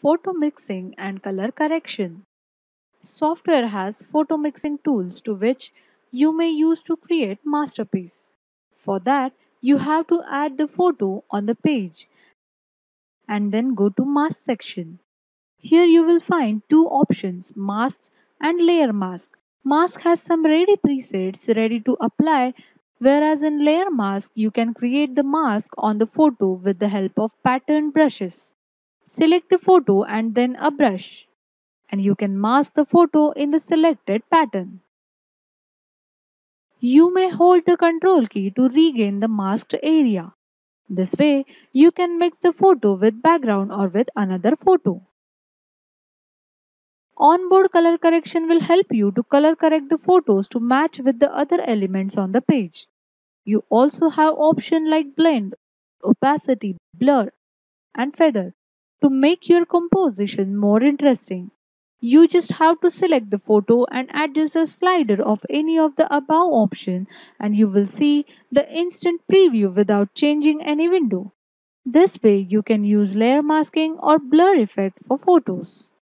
Photo mixing and color correction. Software has photo mixing tools to which you may use to create masterpiece. For that, you have to add the photo on the page and then go to mask section. Here you will find two options, masks and layer mask. Mask has some ready presets ready to apply, whereas in layer mask you can create the mask on the photo with the help of pattern brushes. Select the photo and then a brush, and you can mask the photo in the selected pattern. You may hold the control key to regain the masked area. This way, you can mix the photo with background or with another photo. Onboard color correction will help you to color correct the photos to match with the other elements on the page. You also have options like blend, opacity, blur, and feather to make your composition more interesting. You just have to select the photo and adjust the slider of any of the above options, and you will see the instant preview without changing any window. This way you can use layer masking or blur effect for photos.